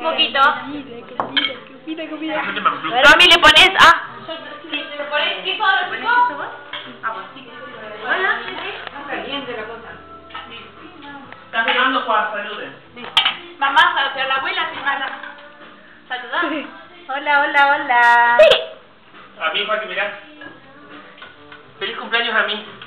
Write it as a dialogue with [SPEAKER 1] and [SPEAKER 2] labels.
[SPEAKER 1] Un poquito.
[SPEAKER 2] Comida.
[SPEAKER 1] Romy, le pones... Ah. Sí, le pones... ¿Qué cosa? ¿Qué cosa? Hola.
[SPEAKER 3] Está caliente la cosa.
[SPEAKER 2] Está pegando Juan, saluden.
[SPEAKER 1] Mamá, a la abuela, sí, mala. ¿Saludar? Hola, hola, hola.
[SPEAKER 2] A mí, Joaquín, mirá. Feliz cumpleaños a mí.